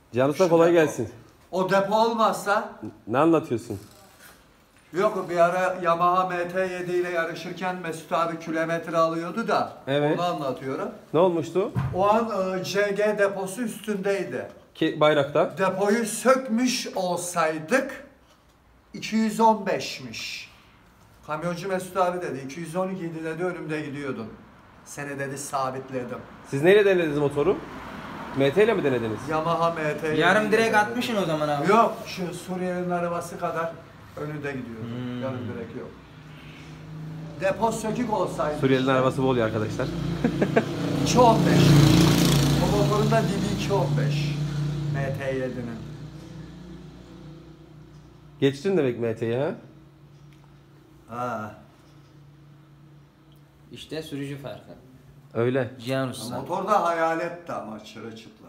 Cihan Usta kolay gelsin. O depo olmazsa Ne anlatıyorsun? yok, bir ara Yamaha MT7 ile yarışırken Mesut abi kilometre alıyordu da Evet. onu anlatıyorum. Ne olmuştu? O an CG deposu üstündeydi. Bayrakta. Depoyu sökmüş olsaydık 215'miş. Kamyoncu Mesut abi dedi 212 dedi, önümde gidiyordun. Seni dedi sabitledim. Siz neyle denediniz motoru? MT ile mi denediniz? Yamaha MT7 Yarım direkt dedi. atmışsın o zaman abi. Yok, şu Suriye'nin arabası kadar önünde gidiyordu. Yarım direkt yok. Depo sökük olsaydı. Suriyeli'nin arabası bol ya arkadaşlar. 215. O motorun da dibi 215. MT7'nin. Geçtin demek MT'yi ha? Ha. İşte sürücü farkı. Öyle. Cihan Usta. Motor da hayaletti ama çırılçıplak.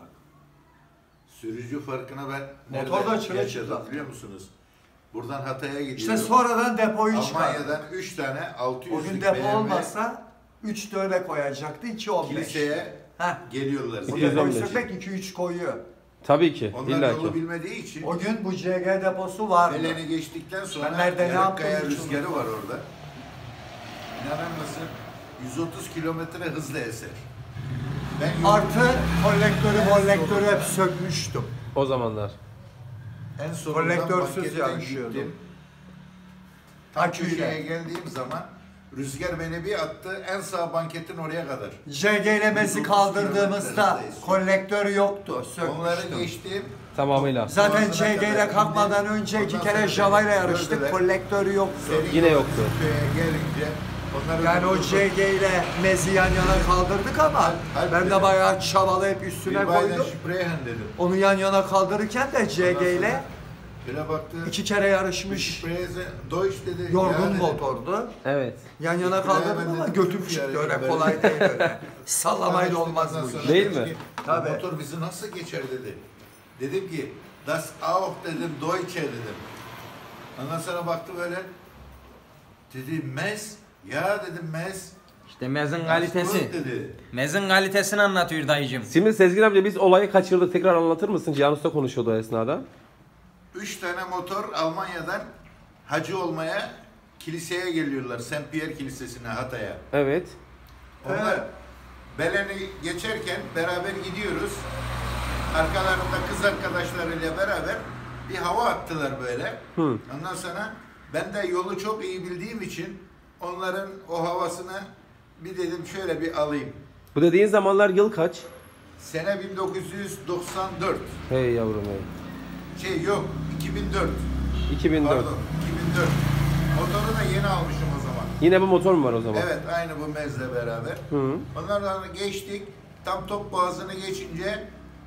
Sürücü farkına ben Motorda nerede çıra yaşadım çıplak. biliyor musunuz? Buradan Hatay'a gidiyorum. İşte sonradan depoyu çıkardı. Almanya'dan 3 tane 600'lük O gün depo BMW olmazsa 3 de öyle koyacaktı, 215. kiliseye Heh. geliyorlar. O İki- depoyu 215. sökmek 2-3 koyuyor. Tabii ki. Onlar İlla yolu ki. bilmediği için O gün bu CG deposu vardı. Belen'i geçtikten sonra Ben nerede ne Yarıkkaya yaptığımı hiç rüzgarı var orada. İnanır mısın? 130 kilometre hızla eser. Ben yolu- Artı kolektörü hep sökmüştüm. O zamanlar. en sonunda kolektörsüz banketten yarışıyordum. gittim. Tam Aküyle. köşeye geldiğim zaman rüzgar beni bir attı en sağ banketin oraya kadar. CG'lemesi kaldırdığımızda kolektör yoktu. Onları Sökmüştüm. geçtim. Tamamıyla. Zaten Boğazına CG ile kadar kalkmadan indim. önce 2 Ondan kere sonra Java ile beni yarıştık. gördüler. Kolektörü yoktu. Senin Yine yolun yoktu. köye gelince onları Yani o durdurdum. CG ile Mezi yan yana kaldırdık ama Halbuki ben de dedim, bayağı çabalayıp üstüne Bir baydan koydum. Spreyen dedim. Onu yan yana kaldırırken de Ondan CG ile sonra Böyle baktı. 2 kere yarışmış. Spreyeze Deutsch dedi. Yorgun ya dedi, motordu. Evet. Yan yana kaldırdım ama götüm çıktı, öyle kolay değil öyle. Sallamayla olmaz Ondan bu sonra iş. Değil dedi mi? ki, Tabii. Motor bizi nasıl geçer dedi. Dedim ki das auch dedim Deutsche dedim. Ondan sonra baktı böyle. Dedi Mez. Ya dedim Mez. İşte mezun Das kalitesi. gut dedi. Mezun kalitesini anlatıyor dayıcım. Şimdi Sezgin amca biz olayı kaçırdık. Tekrar anlatır mısın? Cihan Usta konuşuyordu o esnada. 3 tane motor Almanya'dan hacı olmaya kiliseye geliyorlar. Saint Pierre Kilisesi'ne Hatay'a. Evet. Onlar Evet. Belen'i geçerken beraber gidiyoruz. Arkalarında kız arkadaşlarıyla beraber bir hava attılar böyle. Hı. Ondan sonra ben de yolu çok iyi bildiğim için onların o havasını bir dedim şöyle bir alayım. Bu dediğin zamanlar yıl kaç? Sene 1994. Hey yavrum hey. Yok 2004. 2004. Pardon 2004. Motoru da yeni almışım o zaman. Yine bu motor mu var o zaman? Evet aynı bu mezle beraber. Hı. Ondan sonra geçtik. Tam top boğazını geçince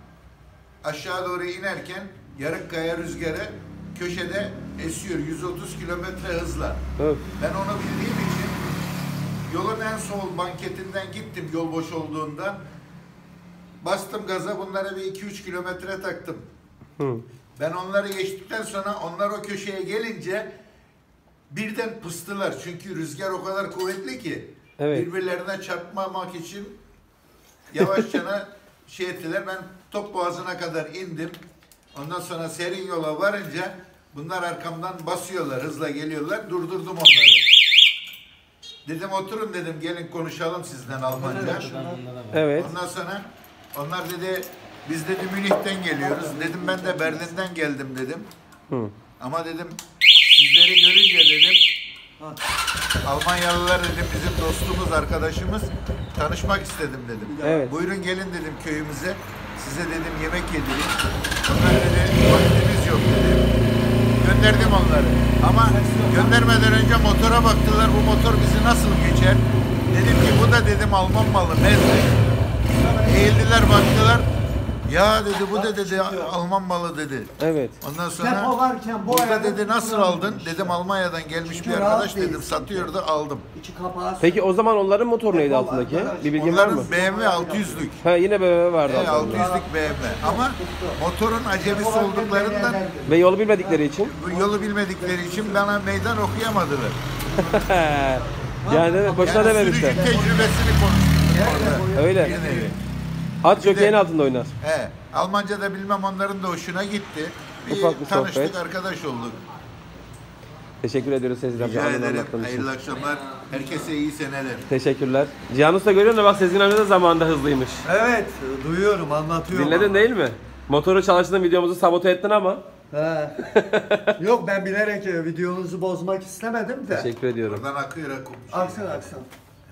aşağı doğru inerken Yarıkkaya rüzgarı köşede esiyor 130 kilometre hızla. Öf. Ben onu bildiğim için yolun en sol banketinden gittim yol boş olduğunda. Bastım gaza bunlara bir 2-3 kilometre taktım. Hı. Ben onları geçtikten sonra onlar o köşeye gelince birden pıstılar. Çünkü rüzgar o kadar kuvvetli ki Evet. birbirlerine çarpmamak için yavaşça şey ettiler. Ben top boğazına kadar indim. Ondan sonra serin yola varınca bunlar arkamdan basıyorlar, hızla geliyorlar. Durdurdum onları. Dedim oturun dedim, gelin konuşalım sizden Almanca. Evet. Ondan sonra onlar dedi, biz dedi Münih'ten geliyoruz. Dedim ben de Berlin'den geldim dedim. Hı. Ama dedim sizleri görünce dedim Almanyalılar dedim bizim dostumuz, arkadaşımız, tanışmak istedim dedim. Evet. Buyurun gelin dedim köyümüze. Size dedim yemek yedireyim. Onlar dedi vaktimiz yok dedi. Gönderdim onları. Ama göndermeden önce motora baktılar. Bu motor bizi nasıl geçer? Dedim ki bu da dedim Alman malı. Mezli. Eğildiler baktılar. Ya dedi bu da dedi Alman malı dedi. Evet. Ondan sonra Depo varken bu burada ayarda dedi nasıl kullanılmış aldın? işte. Dedim Almanya'dan gelmiş Çünkü bir rahat arkadaş dedim değilsin. satıyordu aldım. İki kapağı Peki o zaman onların motoru neydi Depo altındaki? arkadaş. Bir bilgin var mı? Onların BMW 600'lük. Ha yine BMW vardı Evet, altında. 600'lük BMW. Ama motorun acemisi olduklarından Ve yolu bilmedikleri için. bu yolu bilmedikleri için bana meydan okuyamadılar. Yani boşuna Yani dememişler. sürücü tecrübesini konuştuk orada. Öyle. Bir nevi. At jokeyin altında oynar. He. Almanca da bilmem onların da hoşuna gitti. Ufak bir Tanıştık, sohbet. arkadaş olduk. Teşekkür ediyoruz Sezgin amca. Rica anını ederim. anlattığın için. Hayırlı akşamlar. Herkese iyi seneler. Teşekkürler. Cihan Usta görüyor musun? Bak Sezgin amca da zamanında hızlıymış. Evet, duyuyorum, anlatıyorum. Dinledin değil mi? Motoru çalıştığın videomuzu sabote ettin ama. He. Yok, ben bilerek videonuzu bozmak istemedim de. Teşekkür ediyorum. Oradan akıyor akıyor. Aksın.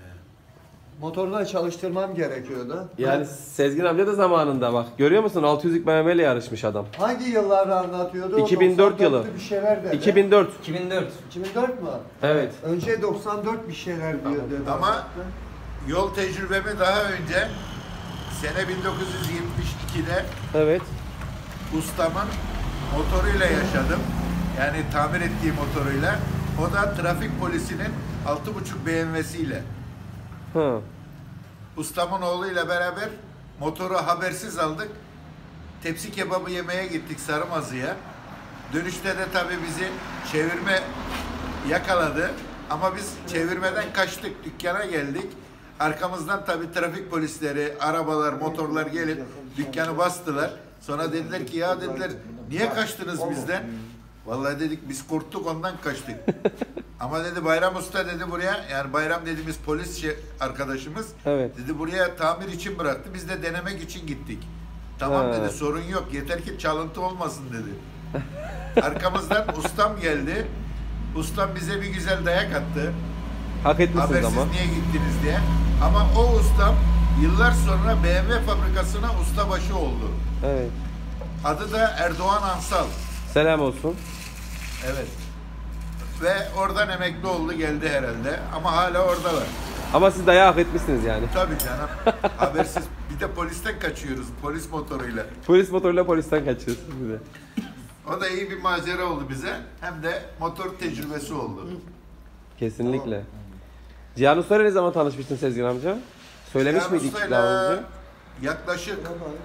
Motoru da çalıştırmam gerekiyordu. Yani Sezgin amca da zamanında bak. Görüyor musun? 600'lük BMW ile yarışmış adam. Hangi yıllarda anlatıyordu? 2004 yılı. 94'lü bir şeyler dedi. 2004. 2004. 2004 mü? Evet. Önce 94 bir şeyler diyor dedi. Ama yol tecrübemi daha önce sene 1972'de Evet. ustamın motoruyla yaşadım. Yani tamir ettiği motoruyla. O da trafik polisinin 6.5 BMW'siyle. Ha. Ustamın oğluyla beraber motoru habersiz aldık. Tepsi kebabı yemeye gittik Sarımazı'ya. Dönüşte de tabii bizi çevirme yakaladı. Ama biz çevirmeden kaçtık. Dükkana geldik. Arkamızdan tabii trafik polisleri, arabalar, motorlar gelip dükkanı bastılar. Sonra dediler ki ya dediler niye kaçtınız bizden? Vallahi dedik biz korktuk ondan kaçtık. Ama dedi Bayram Usta dedi buraya, yani Bayram dediğimiz polis arkadaşımız Evet. dedi buraya tamir için bıraktı. Biz de denemek için gittik. Tamam Ha. dedi sorun yok yeter ki çalıntı olmasın dedi. Arkamızdan ustam geldi. Ustam bize bir güzel dayak attı. Hak etmişsiniz Habersiz ama. niye gittiniz diye. Ama o ustam yıllar sonra BMW fabrikasına ustabaşı oldu. Evet. Adı da Erdoğan Ansal. Selam olsun. Evet. Ve oradan emekli oldu geldi herhalde. Ama hala oradalar. Ama siz dayağı hak etmişsiniz yani. Tabii canım. Habersiz. Bir de polisten kaçıyoruz. Polis motoruyla. Polis motoruyla polisten kaçıyorsunuz bir de. O da iyi bir macera oldu bize. Hem de motor tecrübesi oldu. Kesinlikle. Cihan Usta'yla ne zaman tanışmıştın Sezgin amca? Söylemiş Cihan miydik Usta'yla daha önce? yaklaşık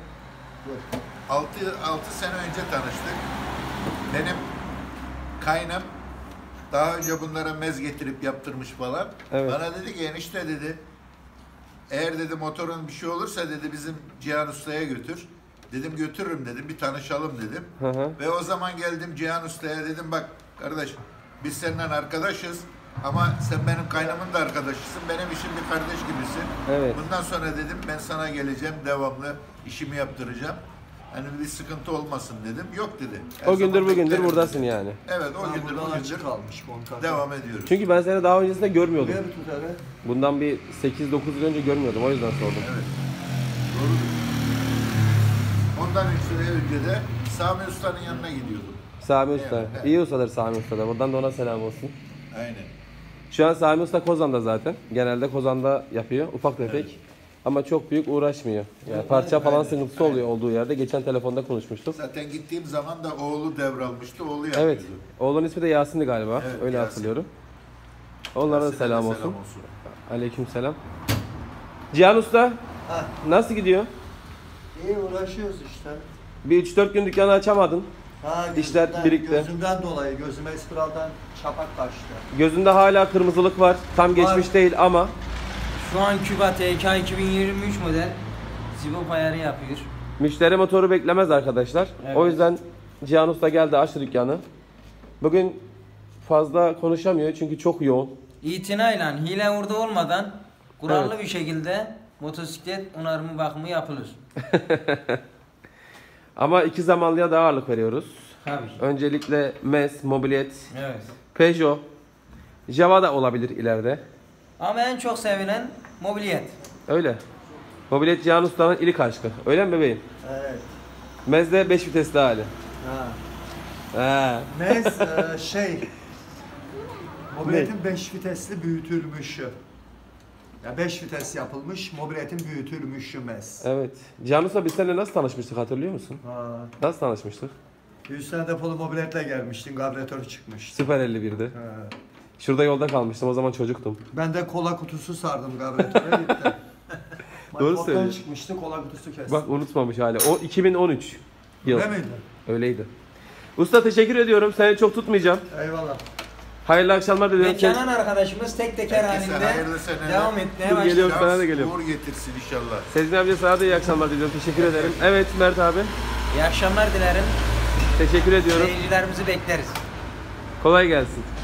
6 sene önce tanıştık. Benim kaynım daha önce bunlara mez getirip yaptırmış falan. Evet. Bana dedi ki enişte dedi eğer dedi motorun bir şey olursa dedi bizim Cihan Usta'ya götür. Dedim götürürüm dedim bir tanışalım dedim. Hı hı. Ve o zaman geldim Cihan Usta'ya dedim bak kardeş biz seninle arkadaşız ama sen benim kaynımın da arkadaşısın. Benim işim bir kardeş gibisin. Evet. Bundan sonra dedim ben sana geleceğim devamlı işimi yaptıracağım. Hani bir sıkıntı olmasın dedim. Yok dedi. Her O gündür zaman bugündür beklerim buradasın dedi. yani. Evet o Ha, gündür buradan bugündür açık kalmış kontak. devam ediyoruz. Çünkü ben seni daha öncesinde görmüyordum. Buraya bir tut hele. Bundan bir 8-9 yıl önce görmüyordum. O yüzden sordum. Evet. Doğrudur. Ondan 3 sene önce de Sami Usta'nın yanına gidiyordum. Sami Usta. Evet, evet. İyi ustadır Sami Usta da. Buradan da ona selam olsun. Aynen. Şu an Sami Usta Kozan'da zaten. Genelde Kozan'da yapıyor. Ufak tefek. Ama çok büyük uğraşmıyor. Yani parça falan sıkıntısı oluyor olduğu yerde. Geçen telefonda konuşmuştuk. Zaten gittiğim zaman da oğlu devralmıştı. Oğlu yapıyordu. Evet. Oğlunun ismi de Yasin'di galiba. Evet, Öyle Yasin. hatırlıyorum. Onlara da Yasin'e de selam olsun. olsun. Aleyküm selam. Cihan Usta Ha, nasıl gidiyor? iyi uğraşıyoruz işte. Bir 3-4 gün dükkanı açamadın. Ha, İşler gözümden- birikti. Gözümden dolayı gözüme spiraldan çapak kaçtı. Gözünde hala kırmızılık var. Tam geçmiş değil ama Şu an Küba TK 2023 model Zibop ayarı yapıyor. müşteri motoru beklemez arkadaşlar. Evet. O yüzden Cihan Usta geldi açtı dükkanı. Bugün fazla konuşamıyor çünkü çok yoğun. İtinayla, hile hurda olmadan kurallı Evet. bir şekilde motosiklet onarımı bakımı yapılır. Ama iki zamanlıya da ağırlık veriyoruz. Tabii ki. Öncelikle MES, Mobilet, Evet. Peugeot, Java da olabilir ileride. Ama en çok sevilen mobilyet. Öyle. Mobilet Cihan Usta'nın ilk aşkı. Öyle mi bebeğim? Evet. MEZ'de 5 vitesli hali. Ha. He. Mez mobiletin 5 vitesli büyütülmüşü. Ya 5 vites yapılmış, mobiletin büyütülmüşü mez. Evet. Cihan Usta biz seninle nasıl tanışmıştık hatırlıyor musun? Ha. Nasıl tanışmıştık? 100 tane depolu mobiletle gelmiştin, karbüratör çıkmıştı. Süper 51'de. Ha. Şurada yolda kalmıştım. O zaman çocuktum. Ben de kola kutusu sardım karbüratöre gitti. Doğru Manifolddan söylüyorsun. çıkmıştı, kola kutusu kestim. Bak unutmamış hala. O 2013 yıl. Öyle miydi? Öyleydi. Usta teşekkür ediyorum. Seni çok tutmayacağım. Eyvallah. Hayırlı akşamlar diliyorum. Ve Kenan arkadaşımız tek teker Herkese halinde hayırlı seneler. devam etmeye Dur, başladı. geliyorum. Sana da geliyorum. Uğur getirsin inşallah. Sezgin amca sana da iyi akşamlar diliyorum. Teşekkür ederim. Evet Mert abi. İyi akşamlar dilerim. Teşekkür ediyorum. Seyircilerimizi bekleriz. Kolay gelsin.